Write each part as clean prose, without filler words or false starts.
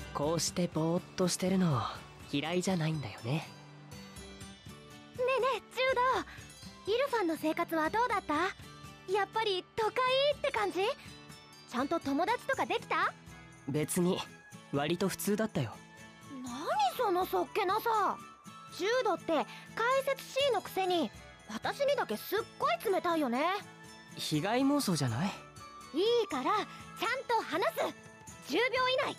こうしてぼーっとしてるの嫌いじゃないんだよね。 ねえねえ、ジュード、イルファンの生活はどうだった？やっぱり都会って感じ？ちゃんと友達とかできた？ 別に割と普通だったよ。 何そのそっけなさ。ジュードって解説 C のくせに私にだけすっごい冷たいよね。 被害妄想じゃない？ いいからちゃんと話す。10秒以内。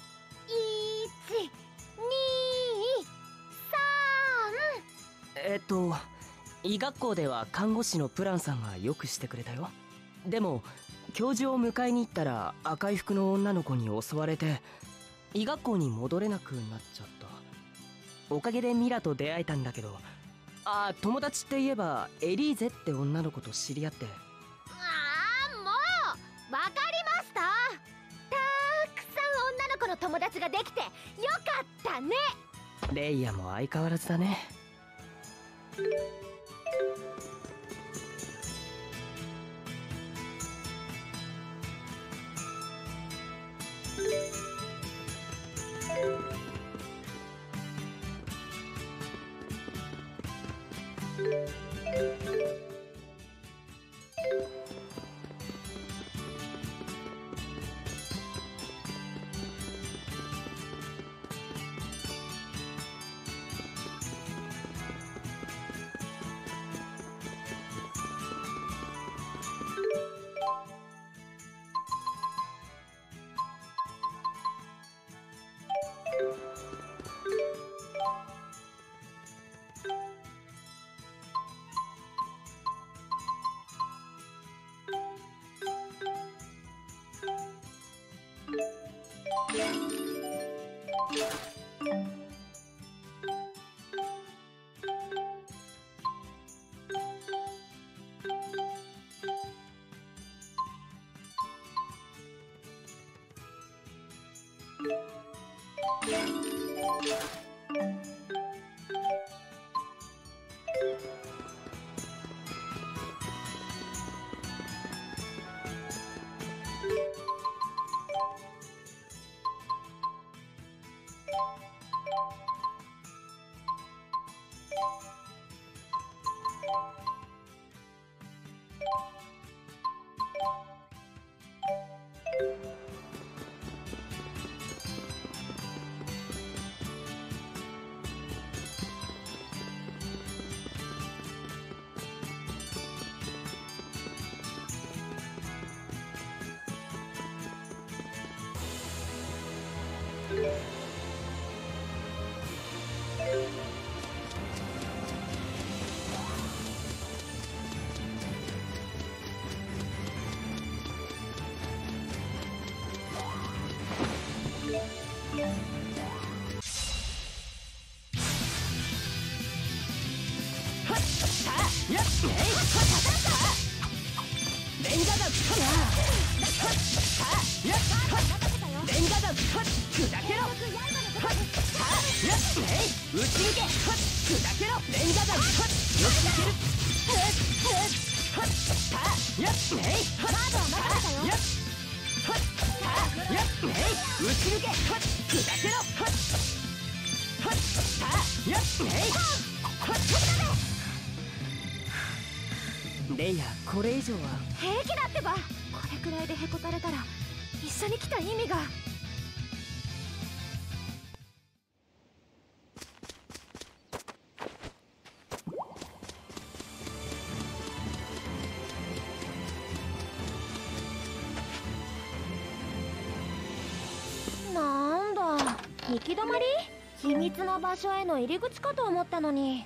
1、2、3。医学校では看護師のプランさんがよくしてくれたよ。でも教授を迎えに行ったら赤い服の女の子に襲われて医学校に戻れなくなっちゃった。おかげでミラと出会えたんだけど、友達って言えばエリーゼって女の子と知り合って。 もうわかりました。たくさん女の子の友達ができてよかったね。 レイヤも相変わらずだね。レイヤ、これ以上は平気だってば。これくらいでへこたれたら一緒に来た意味が。なんだ、行き止まり？秘密の場所への入り口かと思ったのに。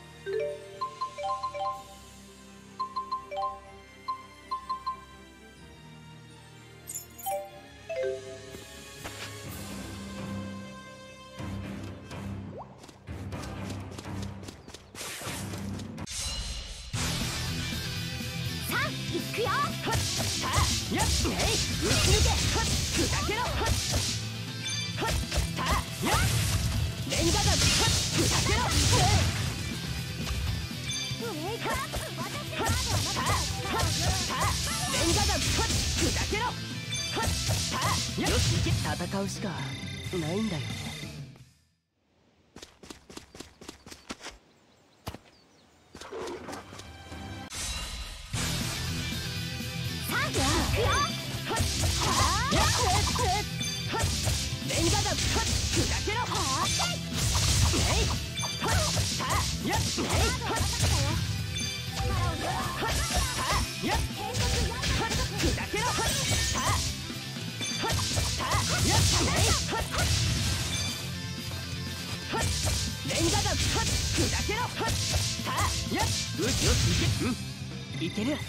行くよ。 よし、戦うしか。 ないんだよね。 さあ、行くよ。 レンガ弾砕けろ。いける。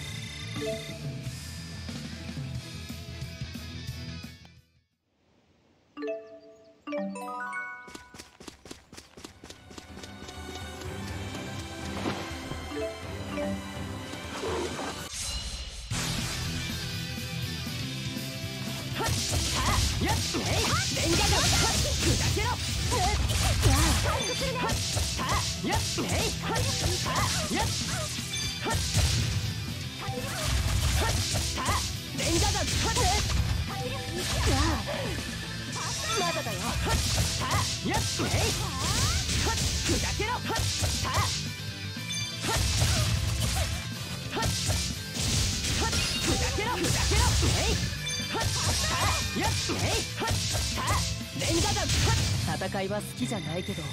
まだだよ。戦いは好きじゃないけど。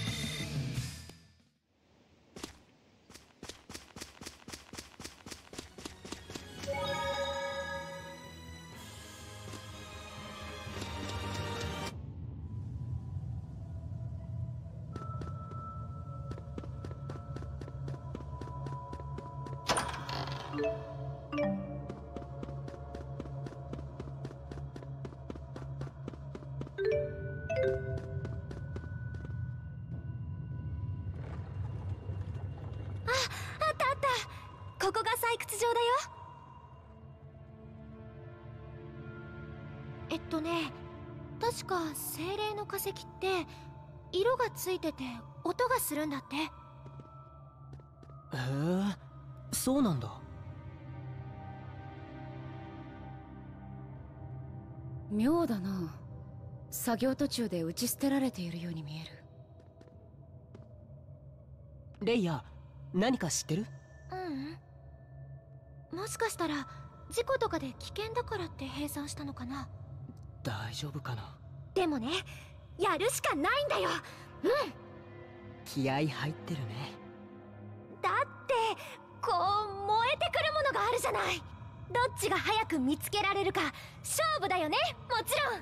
ここが採掘場だよ。確か精霊の化石って色がついてて音がするんだって。 へえ、そうなんだ。 妙だな。作業途中で打ち捨てられているように見える。 レイヤ、何か知ってる？ もしかしたら事故とかで危険だからって閉山したのかな。 大丈夫かな。 でもね、やるしかないんだよ。 気合入ってるね。 だってこう燃えてくるものがあるじゃない。どっちが早く見つけられるか勝負だよね。もちろん。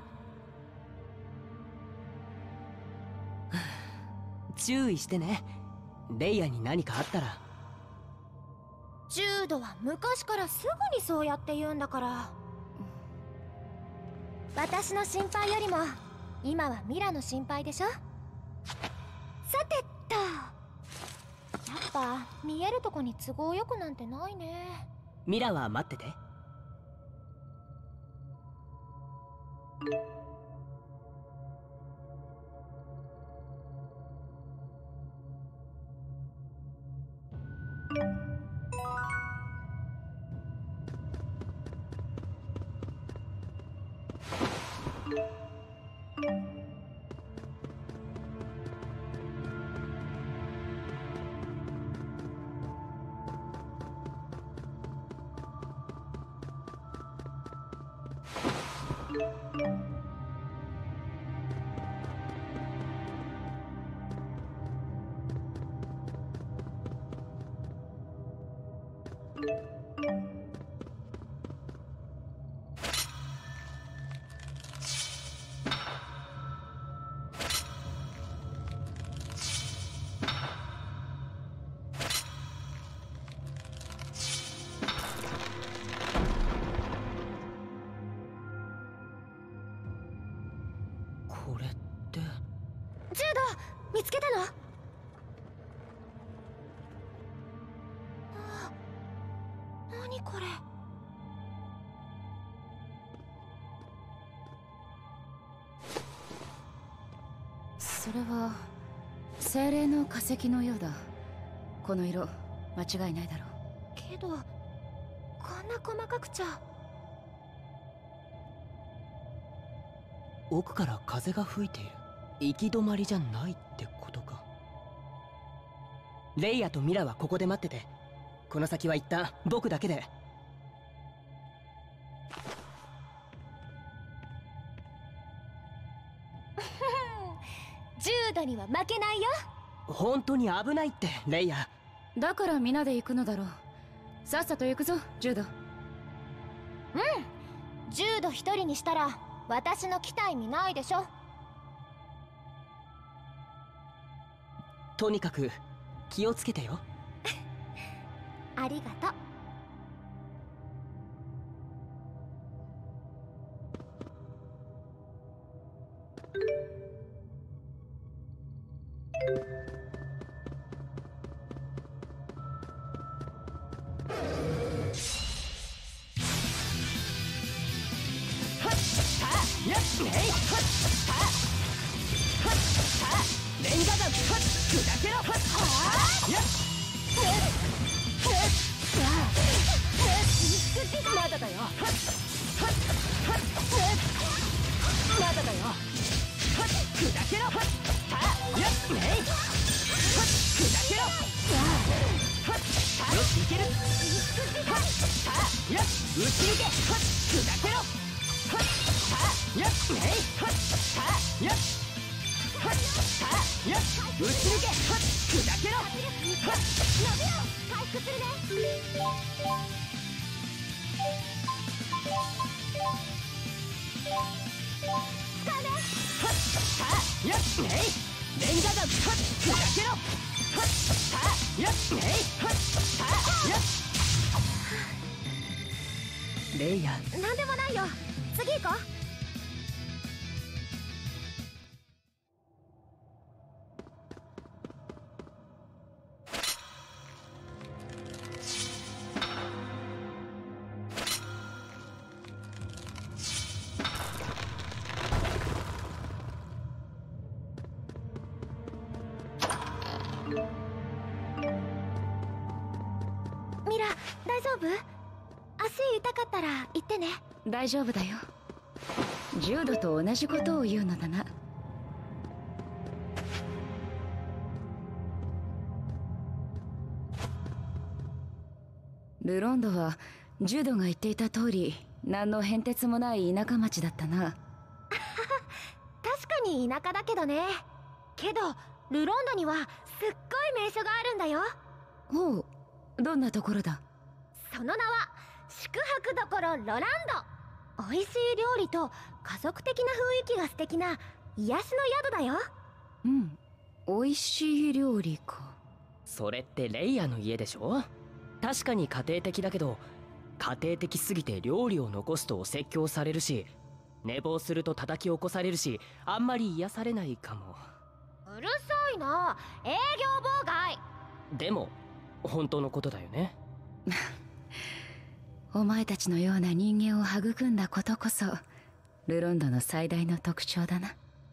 注意してね。レイヤに何かあったら。 ジュードは昔からすぐにそうやって言うんだから。私の心配よりも今はミラの心配でしょ。さてっと、やっぱ見えるとこに都合よくなんてないね。 ミラは待ってて。これって。 ジュード、見つけたの？何これ。 それは精霊の化石のようだ。この色間違いないだろう。 けどこんな細かくちゃ。 奥から風が吹いている。行き止まりじゃないってことか。レイヤとミラはここで待ってて、この先は一旦僕だけで。 10度には負けないよ。 本当に危ないってレイヤ。 だから皆で行くのだろう。さっさと行くぞ10度。 10度一人にしたら私の期待見ないでしょ。 とにかく気をつけてよ。 ありがとう。 まだだよ。まだだよ。砕けろ。砕けろ。よしいける。打ち抜け。砕けろ。打ち抜け。砕けろ。 回復するね。 レンガ弾砕けろ。レイヤ。 なんでもないよ。次行こう。ミラ、大丈夫？足痛かったら言ってね。 大丈夫だよ。10度と同じことを言うのだな。ルロンドは10度が言っていた通り何の変哲もない田舎町だったな。 確かに田舎だけどね。けどルロンドにはすっごい名所があるんだよ。 ほう、どんなところだ？ その名は宿泊処ロランド。美味しい料理と家族的な雰囲気が素敵な癒しの宿だよ。 うん、美味しい料理か。 それってレイヤの家でしょ。確かに家庭的だけど、家庭的すぎて料理を残すとお説教されるし、寝坊すると叩き起こされるし、あんまり癒されないかも。 うるさいな、営業妨害。 でも本当のことだよね。 お前たちのような人間を育んだことこそルロンドの最大の特徴だな。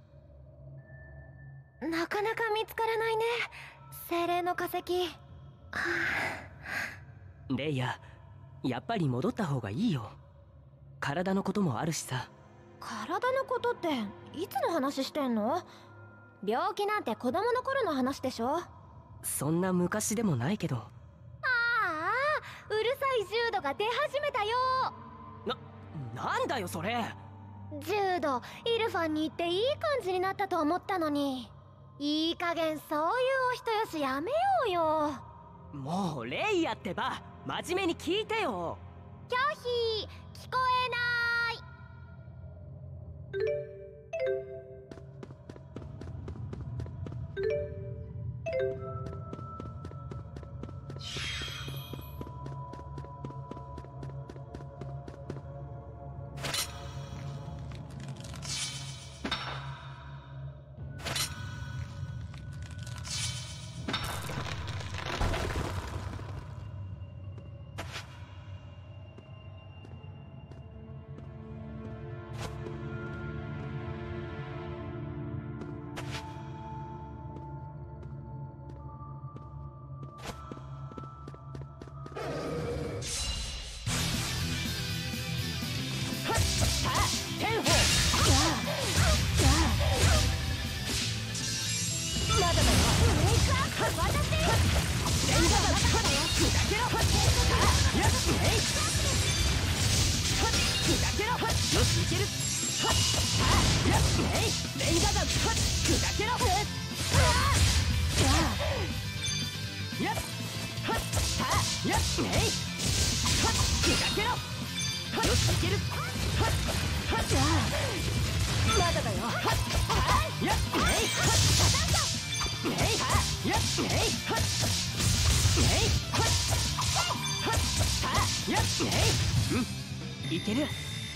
なかなか見つからないね、精霊の化石。 レイヤ、やっぱり戻った方がいいよ。体のこともあるしさ。 体のことっていつの話してんの？病気なんて子供の頃の話でしょ。 そんな昔でもないけど。 うるさい10度が出始めたよ。 なんだよそれ。 10度イルファンに行っていい感じになったと思ったのに、いい加減そういうお人よしやめようよ。 もうレイヤってば、真面目に聞いてよ。 拒否、聞こえない。 ける。はっやっレンガ弾砕けろ。やっはっやっ砕けろ。よしいける。まだだよ。やっいける。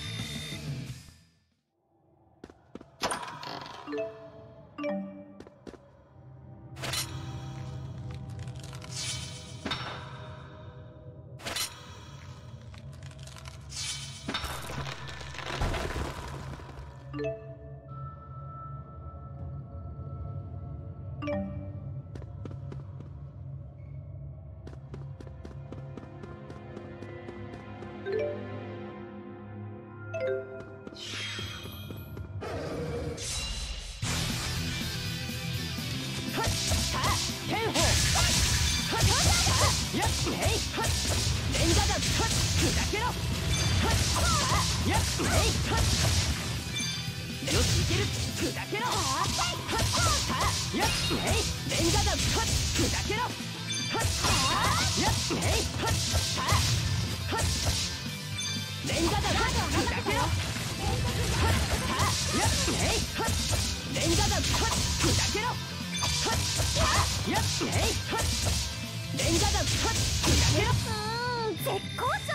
絶好調。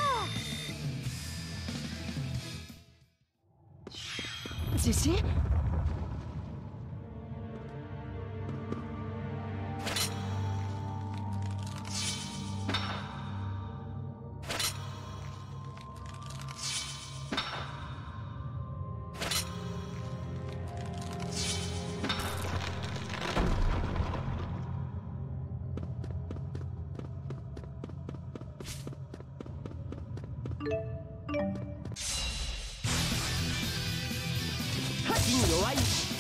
自信？弱い。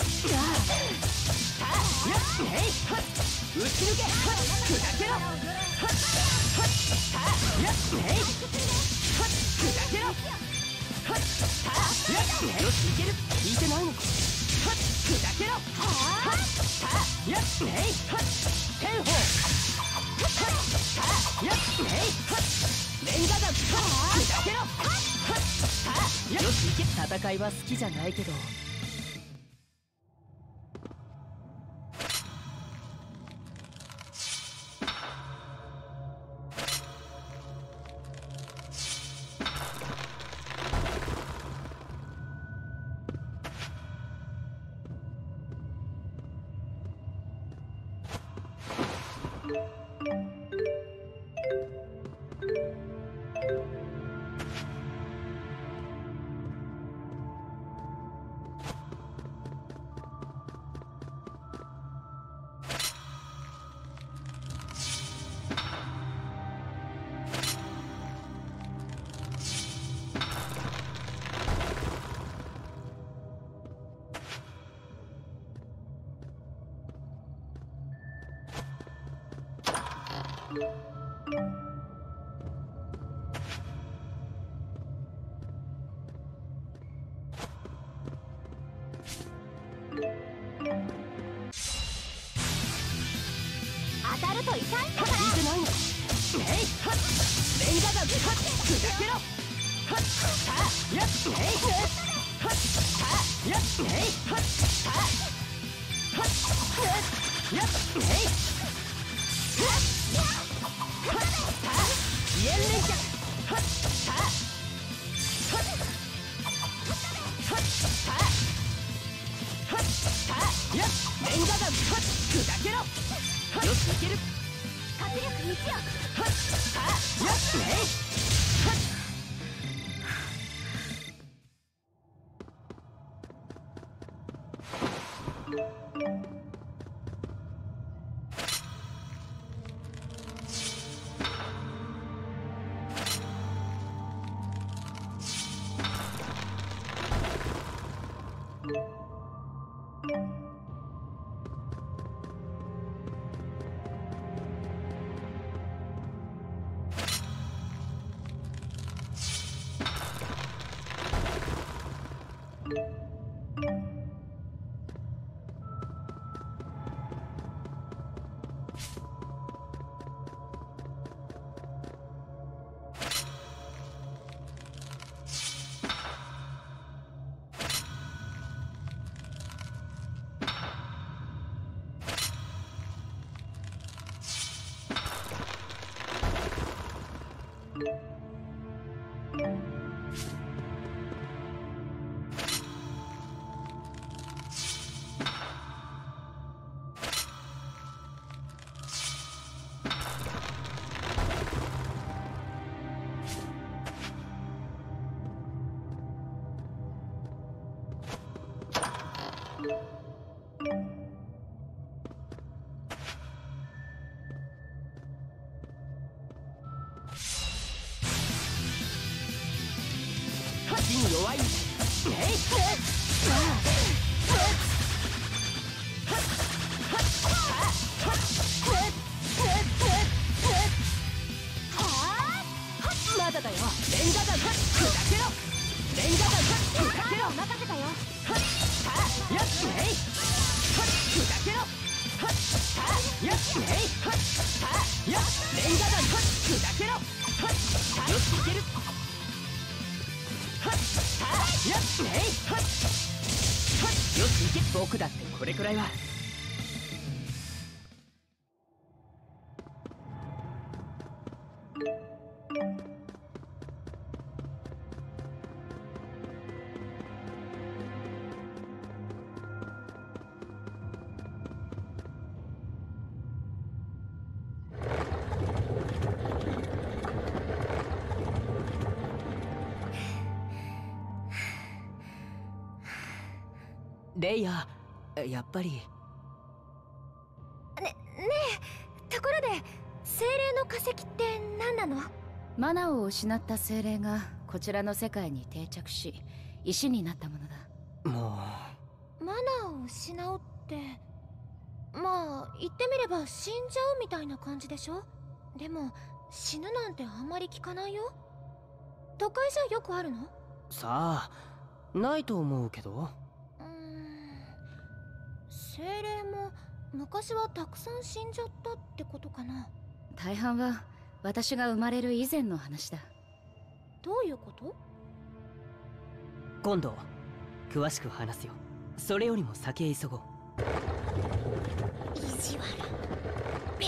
打ち抜け。砕けろ。砕けろ。よしいける。聞いてないのか。砕けろ。天砲。レンガ弾砕けろ。よしいけ。戦いは好きじゃないけど。 当たると痛いんだから。 聞いてないのか。レンガ弾砕けろ。やっ支援連脚。レンガ弾砕けろ。よしいける。 活力1よ。 ワイネイまだだよ。レンガ弾砕けろ。レンガ弾砕けろ。任せたよ。よしねい砕けろ。よしねいよしレンガ弾砕けろ。よしいける。よしねいよしいけ。僕だってこれくらいは。レイヤー、やっぱりねえ、ところで精霊の化石って何なの？ マナを失った精霊がこちらの世界に定着し石になったものだ。 もマナーを失うって、まあ言ってみれば死んじゃうみたいな感じでしょ？でも死ぬなんてあんまり聞かないよ。都会じゃよくあるの？ さあ、ないと思うけど。 精霊も昔はたくさん死んじゃったってことかな？ 大半は私が生まれる以前の話だ。 どういうこと？ 今度詳しく話すよ。それよりも先へ急ごう。 意地悪。ベー。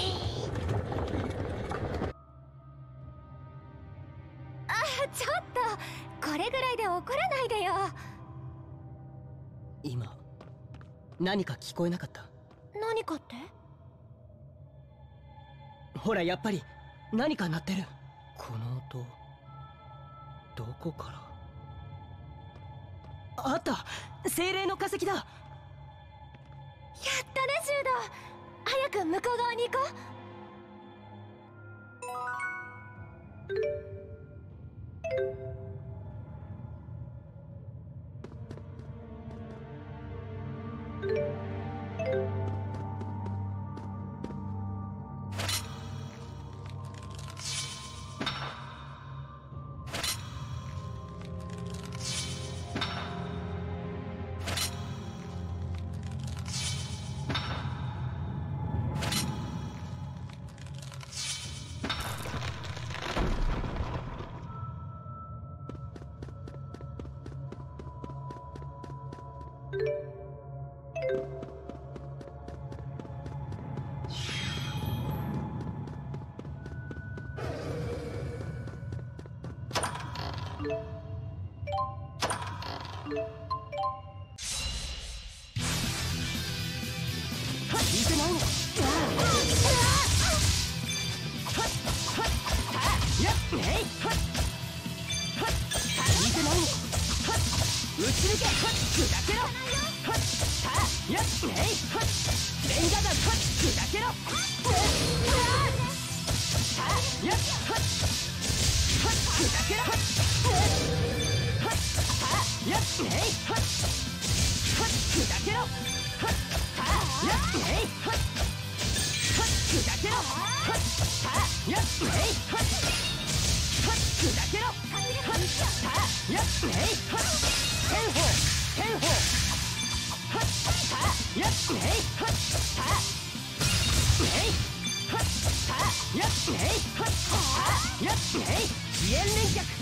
ちょっとこれぐらいで怒らないでよ。 今何か聞こえなかった？ 何かって？ ほらやっぱり何か鳴ってる。この音どこから？あった！精霊の化石だ。やったねシュード。早く向こう側に行こう。 聞いてないのか？聞いてないのか？撃ち抜け！砕けろ！よしねい！レンガ弾砕けろ！よし！砕けろ！よしねい！砕けろ！よしねい！砕けろ！よしねい！砕けろ！よしねい！天砲！天砲！よしねい！よしねい！よしねい！支援連脚！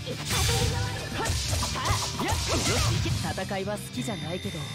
よし！戦いは好きじゃないけど。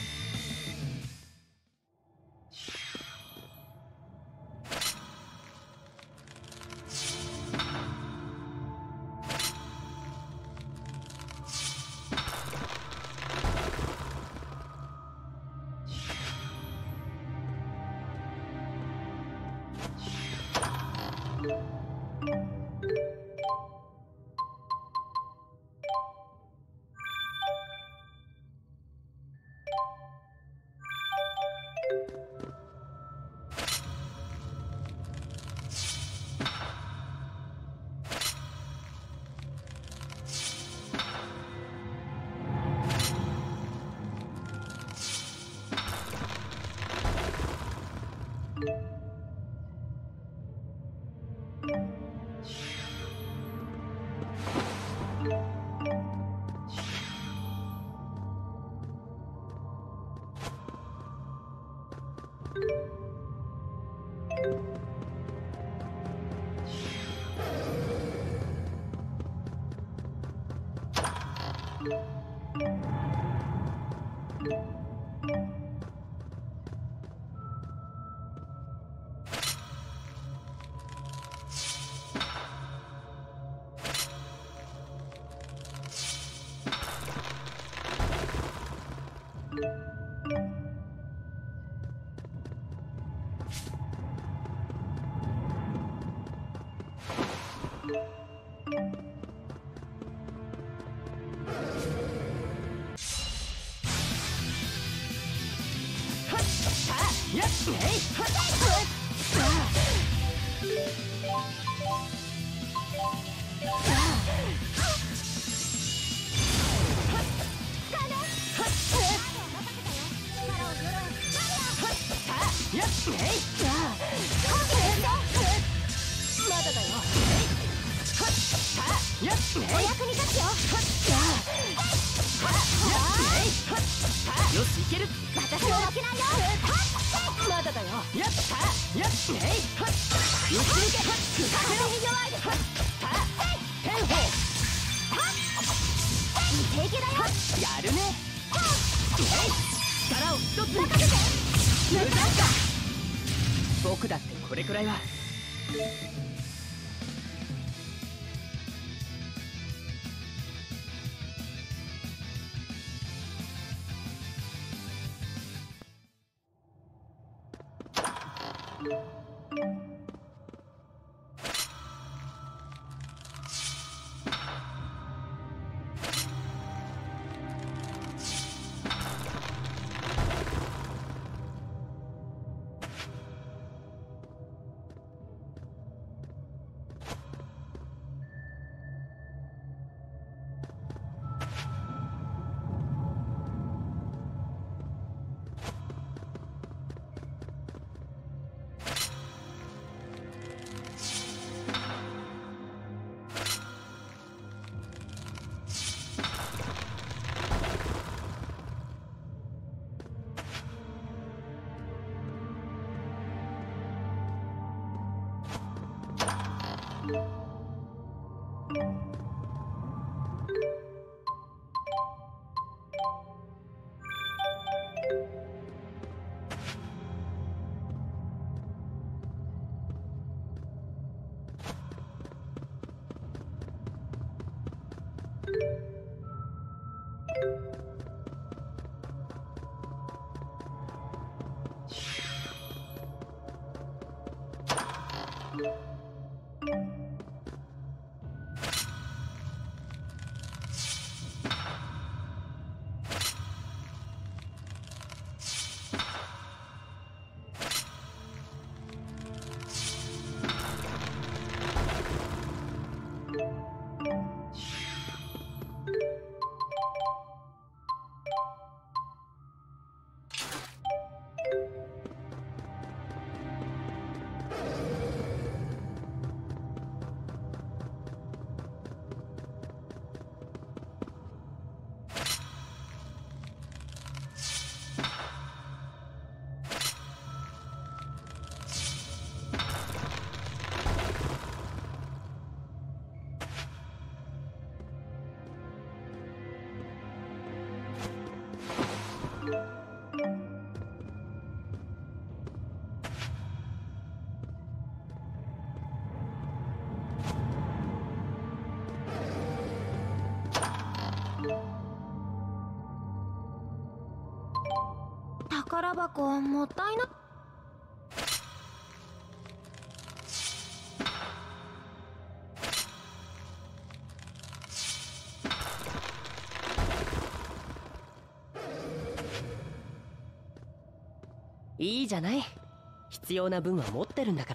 僕だってこれくらいは。 宝箱もったいな。 いいじゃない。必要な分は持ってるんだから。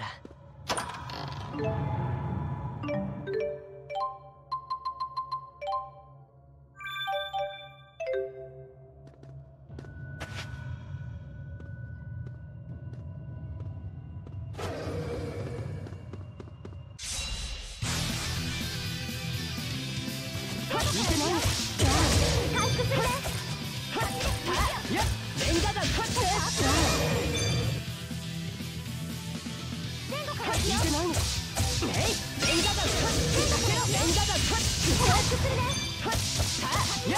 復するね。 やっ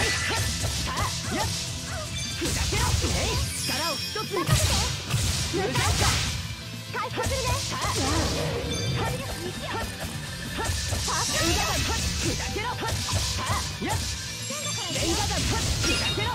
砕けろ。力を一つに任せて。無駄か。回復するね。 砕けろ。やっレンガ弾砕けろ。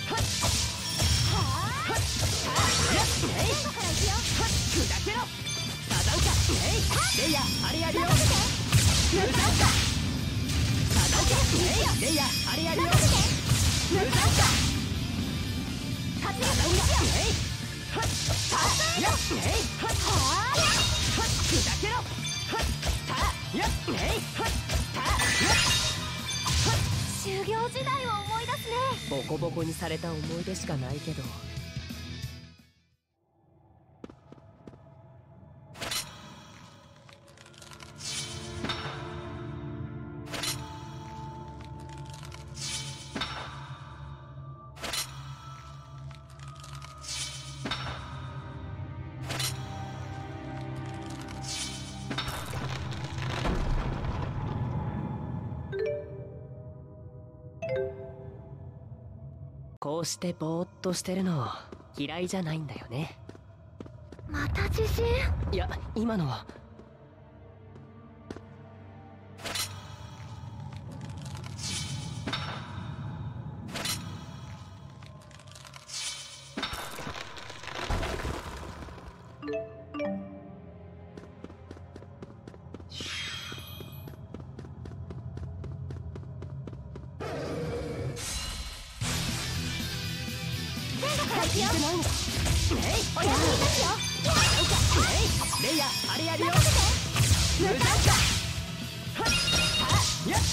やっ砕けろ。サザンカレイヤーあれやるよ。無駄か。サザンカレイヤーあれやるよ。無駄か。 修行時代を思い出すね。 ボコボコにされた思い出しかないけど。こうしてぼーっとしてるの嫌いじゃないんだよね。 また地震？ いや、今のはレイヤーあれやるよ。無駄か。やっ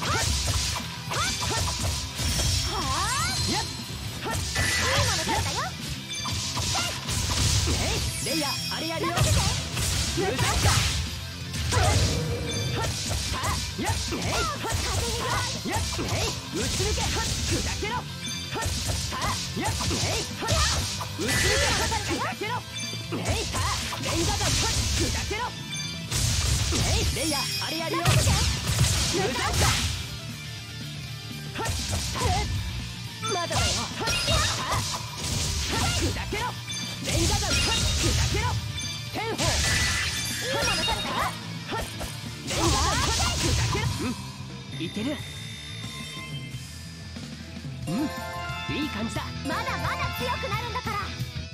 レイヤーあれやるよ。無駄か。やっ打ち抜け。砕けろ。やっ打ち抜け。砕けろ。レンガ弾砕けろ。レイヤーあれやるよ。無駄か。まだだよ。砕けろ。レンガ弾砕けろ。天砲今の誰だよ。レンガ弾砕けろ。いける。いい感じだ。 まだまだ強くなるんだから。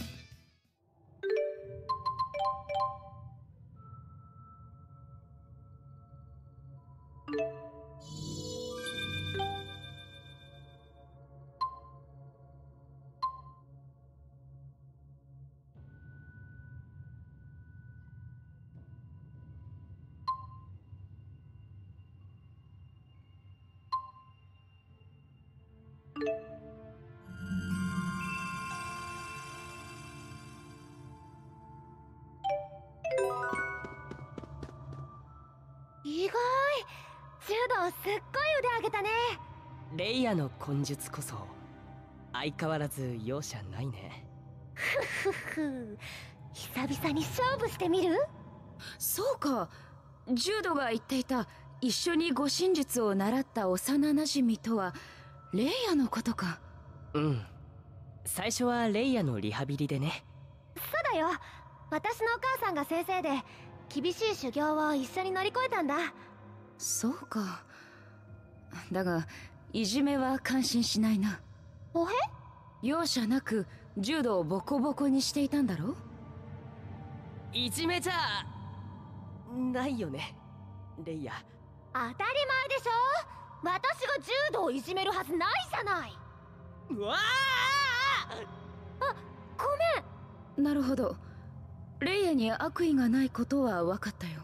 意外、柔道すっごい腕上げたね。 レイヤの根術こそ相変わらず容赦ないね。 ふふ、久々に勝負してみる？ そうか、柔道が言っていた一緒に護身術を習った幼なじみとはレイヤのことか。 うん、最初はレイヤのリハビリでね。 そうだよ、私のお母さんが先生で厳しい修行を一緒に乗り越えたんだ。 そうか。だがいじめは感心しないな。 おへ？ 容赦なく柔道をボコボコにしていたんだろ。 いじめじゃないよね、レイヤ。 当たり前でしょ。私が柔道をいじめるはずないじゃない。 うわあ、ごめん。 なるほど、レイヤに悪意がないことは分かったよ。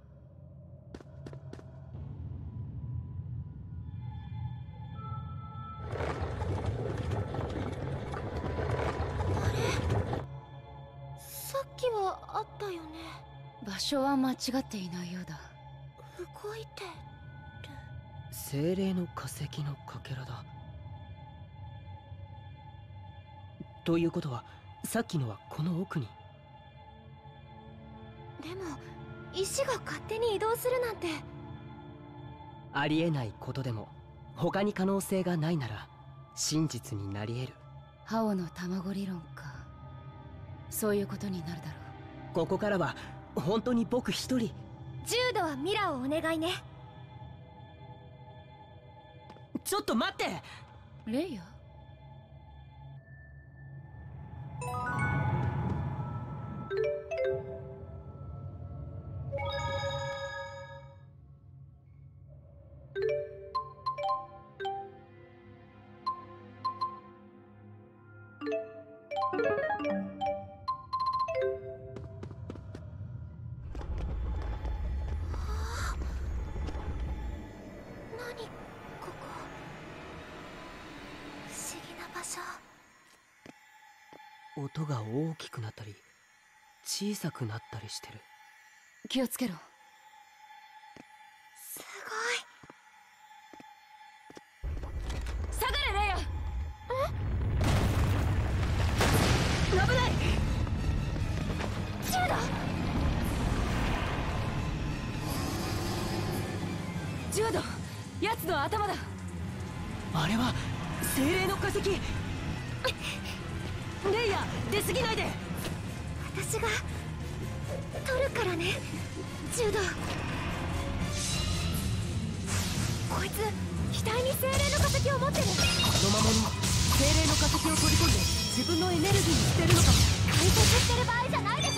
さっきはあったよね。 場所は間違っていないようだ。 動いてる。 精霊の化石のかけらだ。ということはさっきのはこの奥に。 でも石が勝手に移動するなんて。 ありえないことでも他に可能性がないなら真実になり得る。 ハオの卵理論か。そういうことになるだろう。 ここからは本当に僕一人。 ジュードはミラをお願いね。 ちょっと待って。 レイヤ。 何ここ、不思議な場所。 音が大きくなったり小さくなったりしてる。 気をつけろ。 す下がれレイヤ。 危ない。 ごい。ジュード。 ジュード、奴の頭だ。 あれは精霊の化石。レイヤ、出過ぎないで。 私が取るからね、ジュード。こいつ額に精霊の化石を持ってる。 この魔物、精霊の化石を取り込んで自分のエネルギーにしてるのかも。 解説してる場合じゃないでしょ。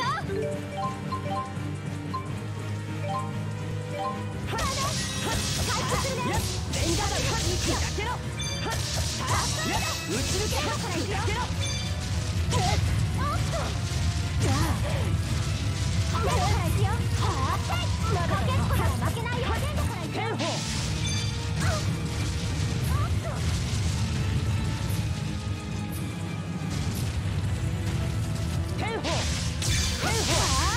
解決するね。 レンガだ。開けろ。打ち抜け。開けろ。 おっと。じゃあまだから行くよ。はーい。かけっこなら負けないよ。かけんだから行くよ。 天宝。 おっと。 天宝。天宝。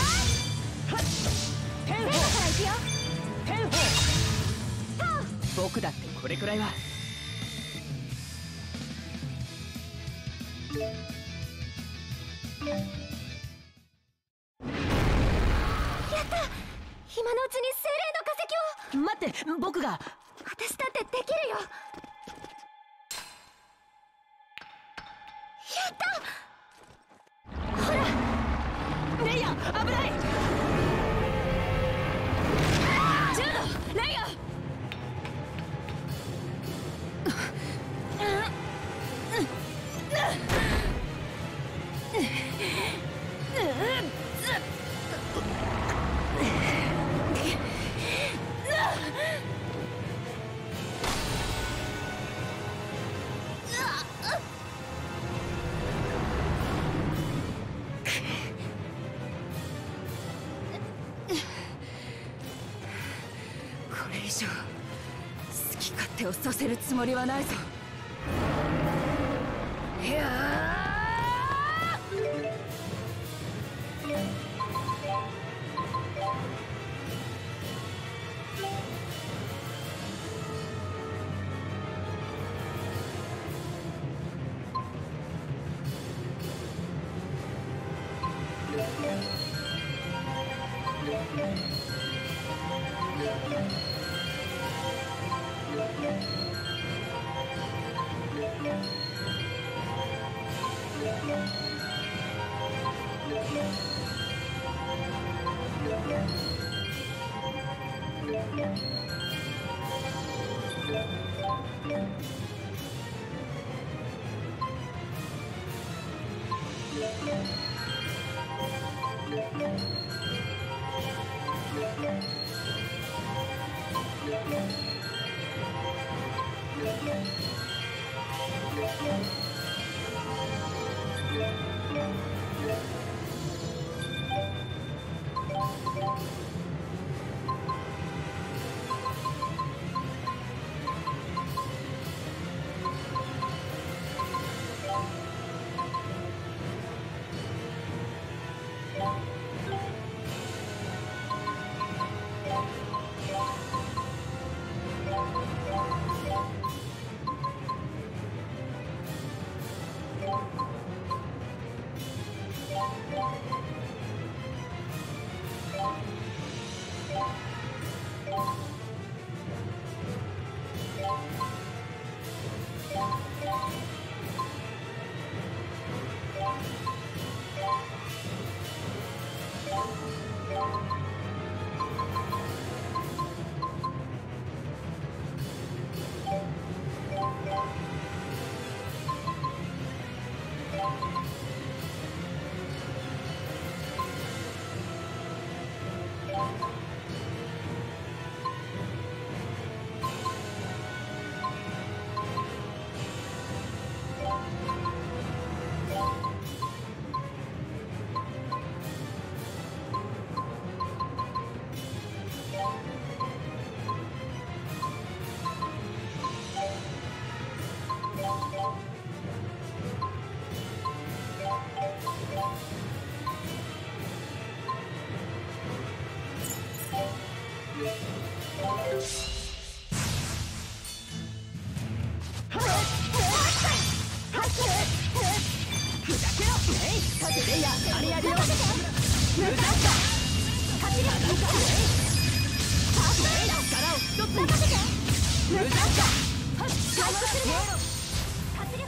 天宝。 から行くよ。 天宝。僕だってこれくらいは。 やった。今のうちに精霊の化石を。 待って、僕が。 私だってできるよ。やった。ほら。 レイヤ、危ない。 ジュード、レイヤ。これ以上好き勝手をさせるつもりはないぞ。いやれやるよ。無駄だ。 活力1。ファーストエイド。 力を一つに。 任せて。 無駄だ。 回復するね。活力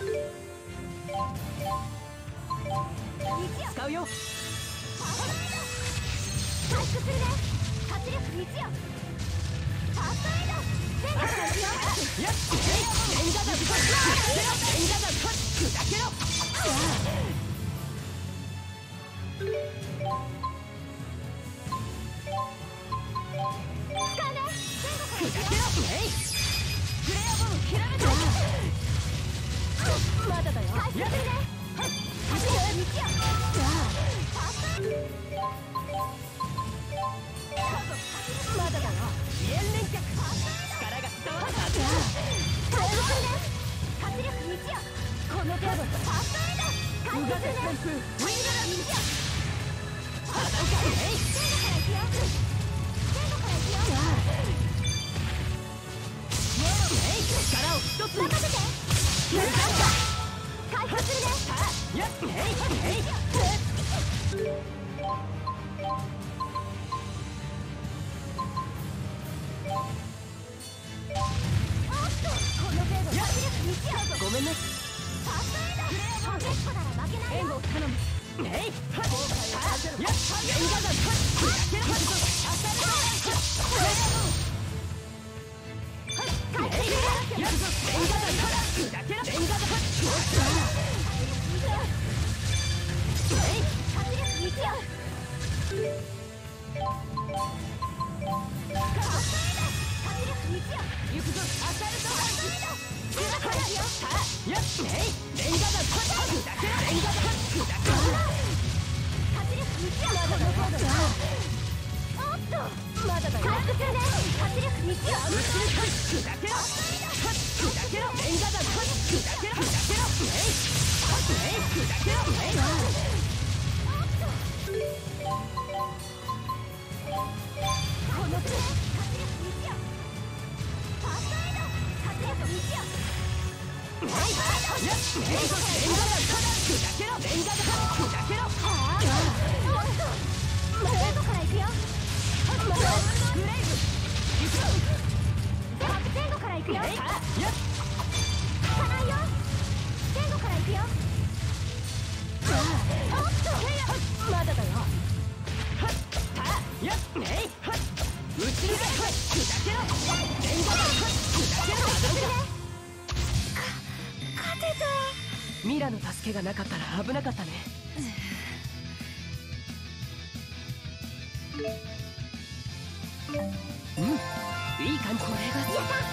使うよ。 ファーストエイド。回復するね。活力1よ。ファーストエイド。前後からいくよ。 やっレンガだ。レンガだ。砕けろ。 使うね。前後からいくよ。 フレアボム切られた。まだだよ。 回復するね。活力1よ。ファーストエイド。 まだだよ。支援連脚。力が伝わるか。 回復するね。活力1よ。 この程度。 ファーストエイド。回復するね。 旋風。ウィングラン。 前後からいくよ。前後からいくよ。 力を一つに。 任せて。回復するね。 やっおっと、この程度活力1よ。 ごめんね。 ファーストエイド。ベストなら負けないよ。 援護を頼む。やっレンガだ。ミラの助けがなかったら危なかったね。うん、いい感じ。これが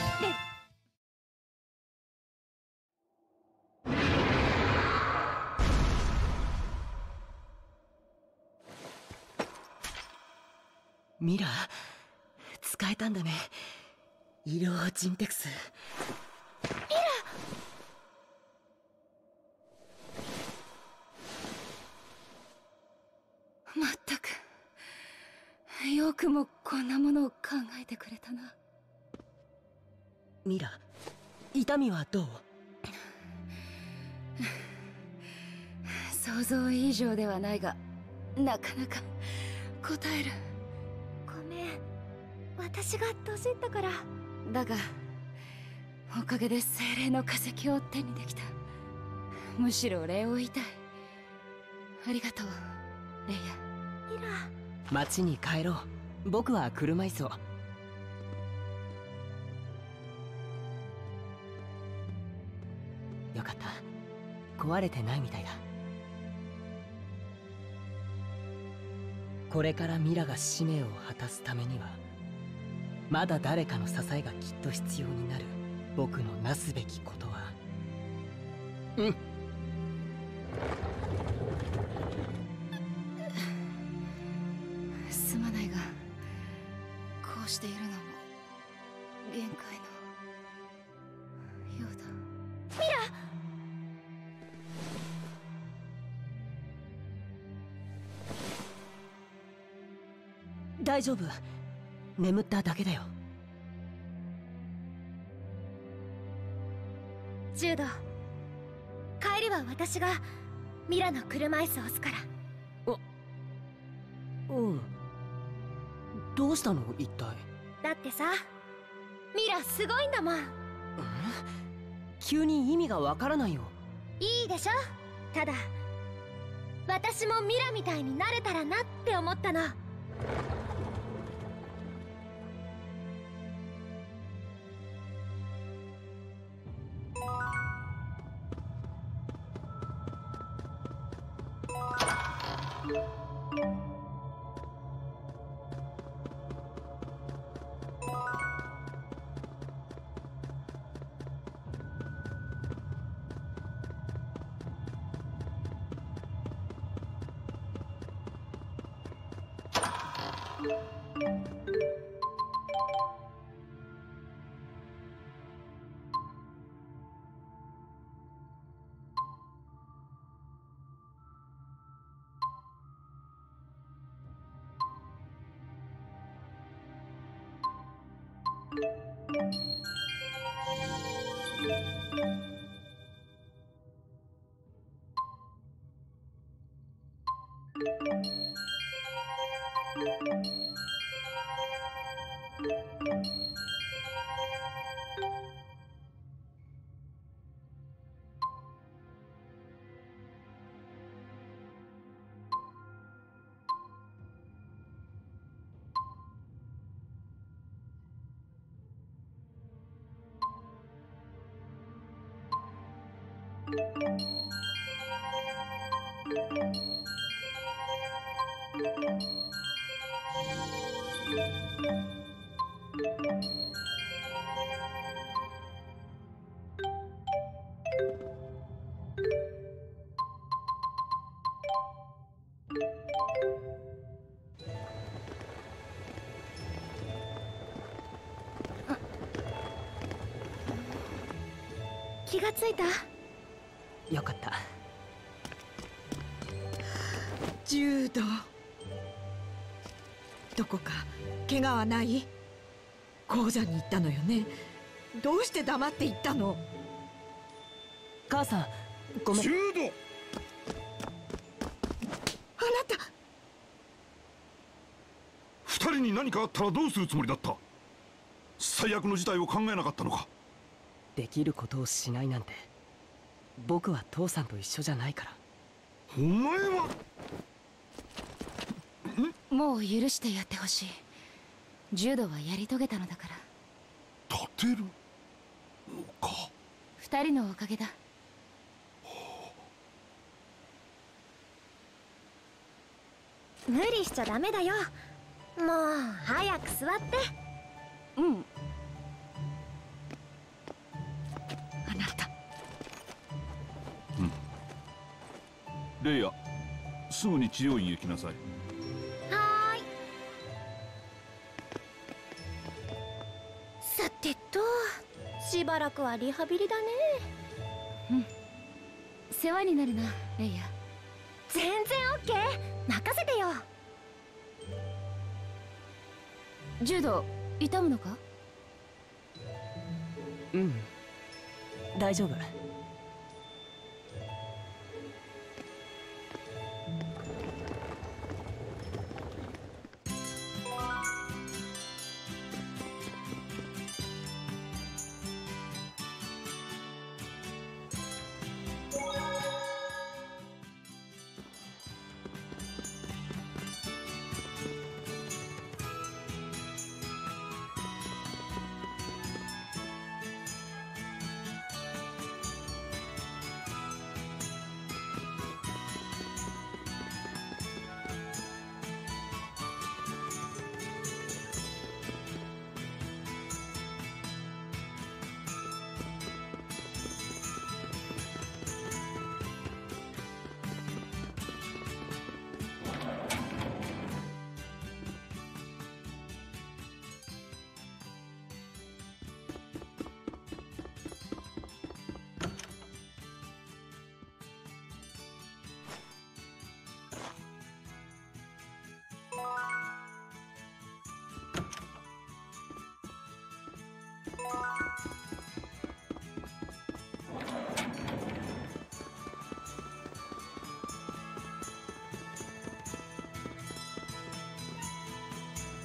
ミラ使えたんだね。医療ジンテクス。 まったく、よくもこんなものを考えてくれたな。 ミラ、痛みはどう？ 想像以上ではないが、なかなか答える。 ごめん、私がドジったから。 だがおかげで精霊の化石を手にできた。むしろ礼を言いたい。ありがとう、レイヤ。 ミラ、 町に帰ろう。僕は車椅子を。よかった、壊れてないみたいだ。これからミラが使命を果たすためにはまだ誰かの支えがきっと必要になる。僕のなすべきことは、 すまないが、こうしているのも限界のようだ。 大丈夫、眠っただけだよ。 ジュード、帰りは私がミラの車椅子を押すから。 うんどうしたの一体。 だってさミラすごいんだもん。 急に意味がわからないよ。 いいでしょ。ただ私もミラみたいになれたらなって思ったの。気がついた？ よかった。 柔道どこか怪我はない？鉱山に行ったのよね。どうして黙って行ったの？ 母さんごめん。 柔道、 あなた二人に何かあったらどうするつもりだった？最悪の事態を考えなかったのか？ できることをしないなんて僕は父さんと一緒じゃないから。 お前はもう許してやってほしい。柔道はやり遂げたのだから。 立てるのか？ 二人のおかげだ。 無理しちゃダメだよ。もう早く座って。 うん。 あなたレイヤ、すぐに治療院へ来なさい。 はーい。さてと、しばらくはリハビリだね。 世話になるなレイヤ。 全然オッケー、任せてよ。 柔道痛むのか？ うん大丈夫。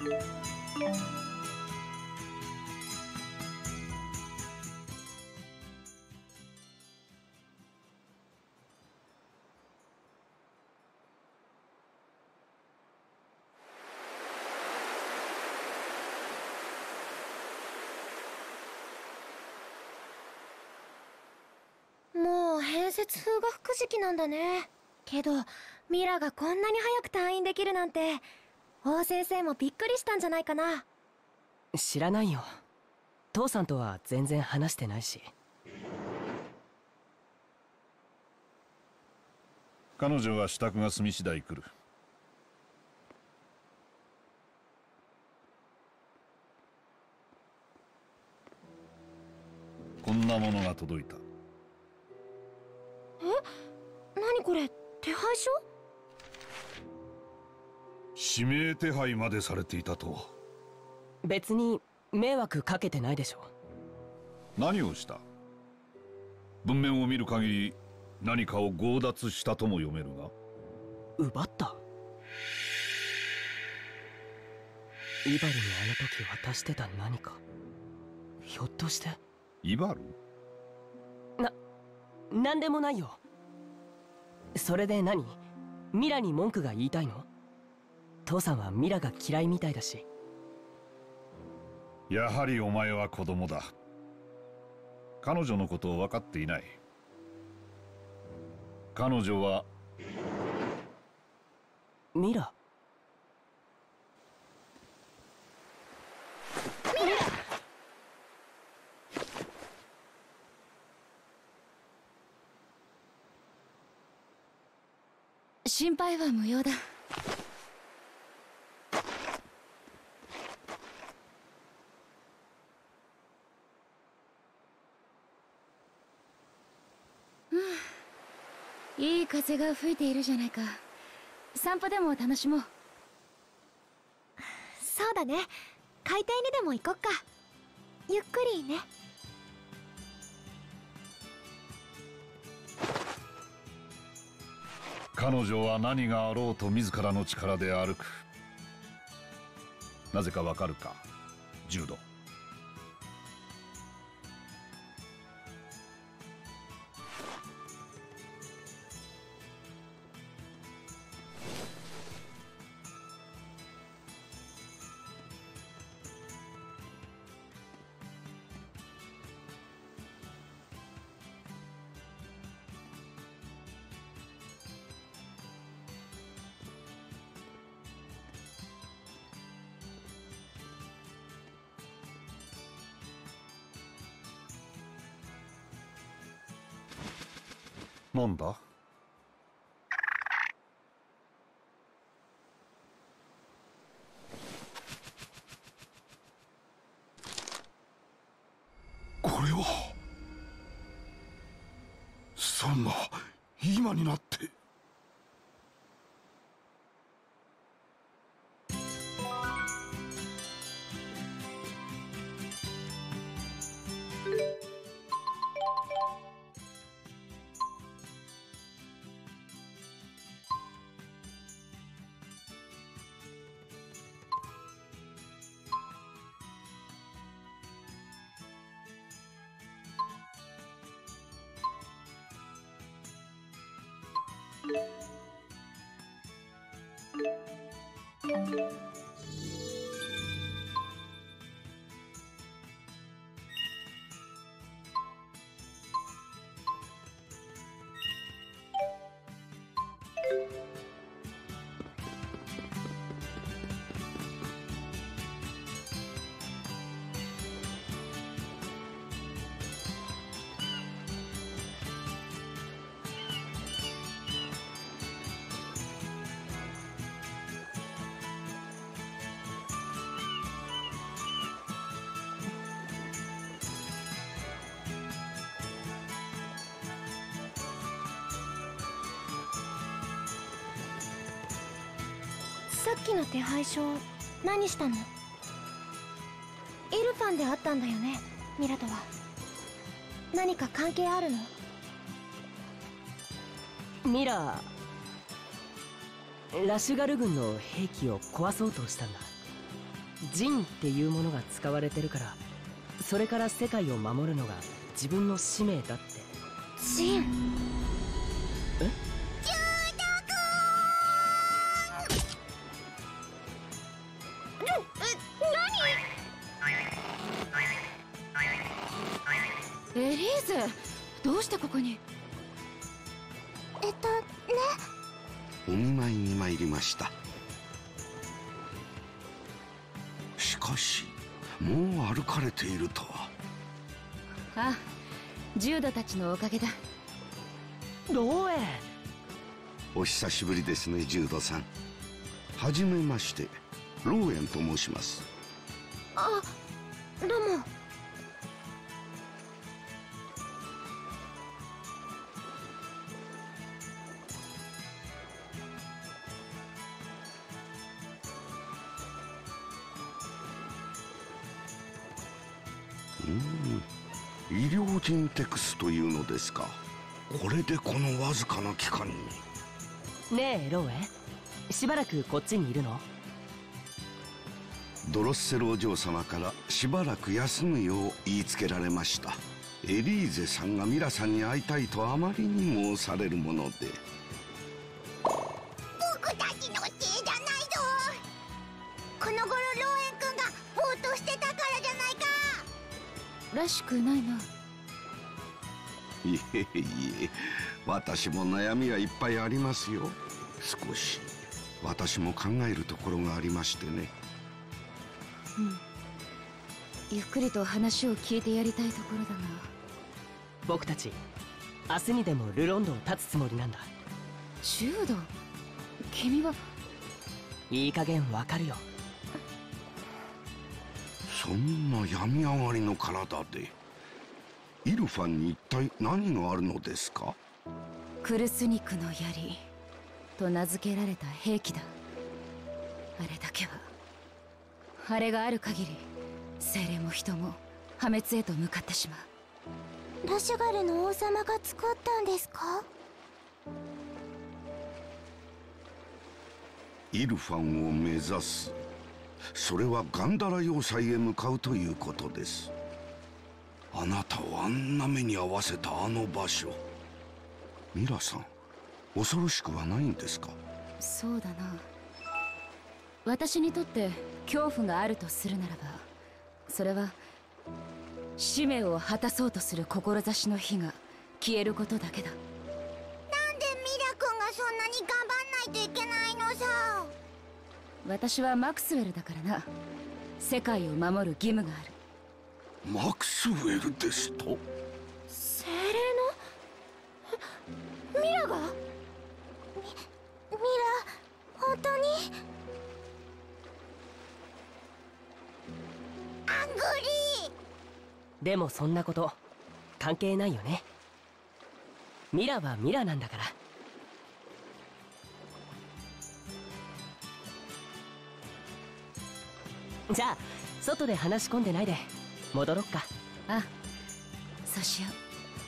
もう編成風が吹く時期なんだね。けどミラがこんなに早く退院できるなんて王先生もびっくりしたんじゃないかな。 知らないよ。父さんとは全然話してないし。 彼女は支度が済み次第来る。こんなものが届いた。 何これ、手配書？ 指名手配までされていたと。 別に迷惑かけてないでしょ。 何をした？文面を見る限り何かを強奪したとも読めるが。 奪った？イバルにあの時渡してた何か、ひょっとして。 イバル？ なんでもないよ。それで何？ミラに文句が言いたいの？父さんはミラが嫌いみたいだし。 やはりお前は子供だ。彼女のことを分かっていない。彼女はミラ。 心配は無用だ。いい風が吹いているじゃないか。散歩でも楽しもう。 そうだね、海底にでも行こっか。ゆっくりね。 彼女は何があろうと自らの力で歩く。なぜかわかるか、柔道。なんだ？これは。そんな、今になって。 さっきの手配書、何したの？イルファンであったんだよね、ミラとは。何か関係あるの？ ミラ、ラシュガル軍の兵器を壊そうとしたんだ。 ジンっていうものが使われてるから、それから世界を守るのが自分の使命だって。 ジン。 え？ エリーゼ、どうしてここに？ お見舞いに参りました。しかしもう歩かれているとは。 あ、ジュードたちのおかげだ。 ローエ。 お久しぶりですね、ジュードさん。はじめまして、ローエンと申します。 あ、どうも。 医療人テクスというのですか。これでこのわずかな期間に。 ねえローエ、しばらくこっちにいるの？ ドロッセルお嬢様からしばらく休むよう言いつけられました。エリーゼさんがミラさんに会いたいとあまりに申されるもので。 僕たちのせいじゃないぞ。この頃ローエン君がぼーっとしてたからじゃないからしくないな。 いえいえ、私も悩みはいっぱいありますよ。少し私も考えるところがありましてね。 ゆっくりと話を聞いてやりたいところだが。 僕たち明日にでもルロンドを立つつもりなんだ。 ジュード、君は。 いい加減わかるよ。 そんな病み上がりの体でイルファンに一体何があるのですか？ クルスニクの槍と名付けられた兵器だ。あれだけは、あれがある限り精霊も人も破滅へと向かってしまう。 ラシュガルの王様が作ったんですか？ イルファンを目指す。それはガンダラ要塞へ向かうということです。あなたをあんな目に遭わせたあの場所、ミラさん、恐ろしくはないんですか？ そうだな。私にとって恐怖があるとするならば、それは使命を果たそうとする志の火が消えることだけだ。 なんでミラ君がそんなに頑張んないといけないのさ。 私はマクスウェルだからな。世界を守る義務がある。 マクスウェルですと？ 精霊のミラが？ミラ、本当に？アングリー。 でもそんなこと関係ないよね。ミラはミラなんだから。じゃあ外で話し込んでないで戻ろっか。 あ、そうしよう。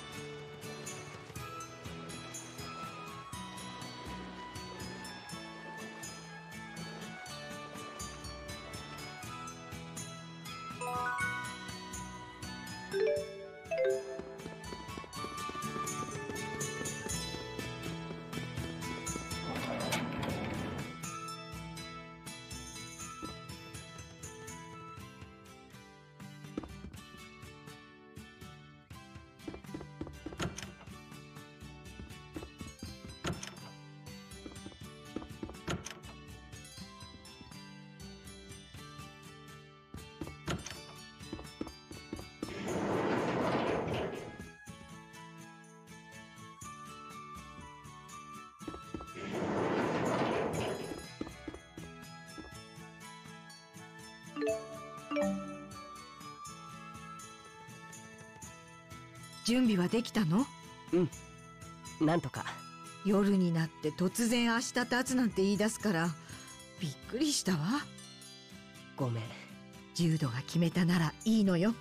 準備はできたの？ うん、なんとか。 夜になって突然明日立つなんて言い出すからびっくりしたわ。 ごめん。 ジュードが決めたならいいのよ。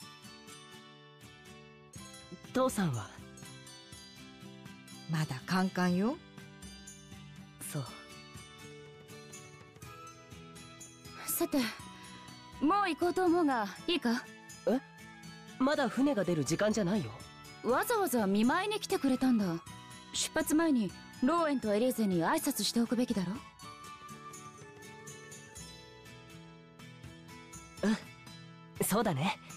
父さんは？ まだカンカンよ。 そう。 さて、 もう行こうと思うがいいか？ え、まだ船が出る時間じゃないよ。 わざわざ見舞いに来てくれたんだ。出発前にローエンとエリーゼに挨拶しておくべきだろ。 うん、そうだね。